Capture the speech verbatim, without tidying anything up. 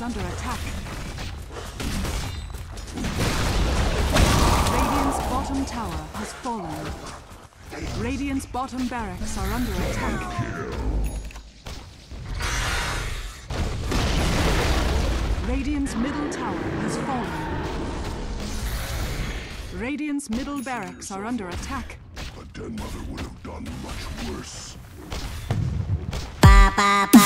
under attack. Radiant's bottom tower has fallen. Radiant's bottom barracks are under attack. Radiant's middle tower has fallen. Radiant's middle barracks are under attack. A dead mother would have done much worse. Ba, ba, ba.